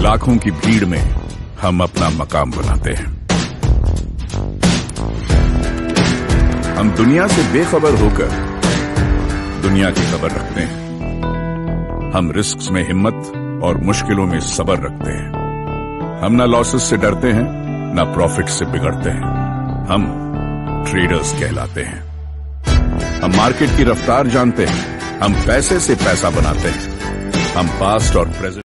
लाखों की भीड़ में हम अपना मकाम बनाते हैं। हम दुनिया से बेखबर होकर दुनिया की खबर रखते हैं। हम रिस्क्स में हिम्मत और मुश्किलों में सब्र रखते हैं। हम ना लॉसेस से डरते हैं, ना प्रॉफिट से बिगड़ते हैं। हम ट्रेडर्स कहलाते हैं। हम मार्केट की रफ्तार जानते हैं। हम पैसे से पैसा बनाते हैं। हम पास्ट और प्रेजेंट